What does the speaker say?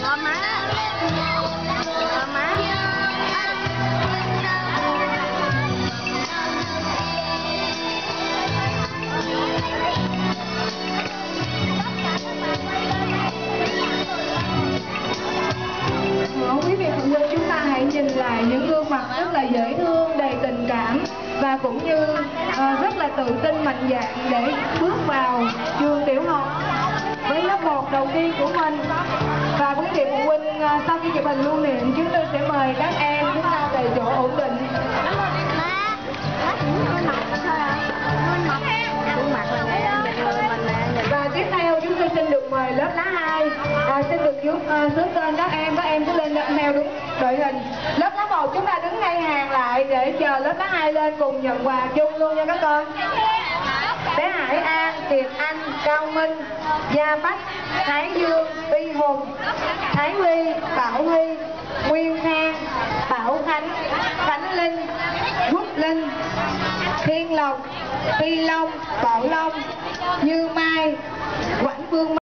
Gom má. Gom má. Quý vị phụ huynh, chúng ta hãy nhìn lại những gương mặt rất là dễ thương, đầy tình cảm và cũng như rất là tự tin mạnh dạn để bước vào trường tiểu học với lớp 1 đầu tiên của mình. Và quý vị phụ huynh, sau khi chụp hình lưu niệm, chúng tôi sẽ mời các em chúng ta về chỗ ổn định. Và tiếp theo chúng tôi xin được mời lớp lá 2, xin được xướng tên các em cứ lên theo đúng đội hình. Lớp lá 1 chúng ta đứng ngay hàng lại để chờ lớp lá 2 lên cùng nhận quà chung luôn nha các con. Bé Hải An, Kiệt Anh, Cao Minh, Gia Bách, Thái Dương, Uy Hùng, Thái Huy, Bảo Huy, Nguyên Khang, Bảo Khánh, Khánh Linh, Quốc Linh, Thiên Lộc, Phi Long, Bảo Long, Như Mai, Quảng Phương.